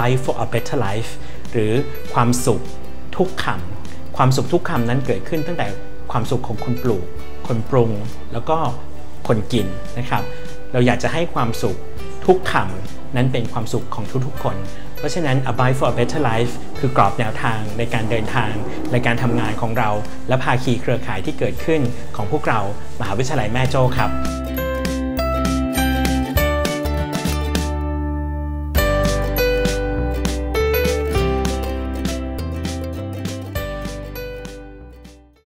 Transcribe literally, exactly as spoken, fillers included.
Abide for a Better Life หรือความสุขทุกคำความสุขทุกคำนั้นเกิดขึ้นตั้งแต่ความสุขของคนปลูกคนปรุงแล้วก็คนกินนะครับเราอยากจะให้ความสุขทุกคำนั้นเป็นความสุขของทุกๆคนเพราะฉะนั้น Abide for a Better Life คือกรอบแนวทางในการเดินทางในการทำงานของเราและภาคีเครือข่ายที่เกิดขึ้นของพวกเรามหาวิทยาลัยแม่โจ้ครับ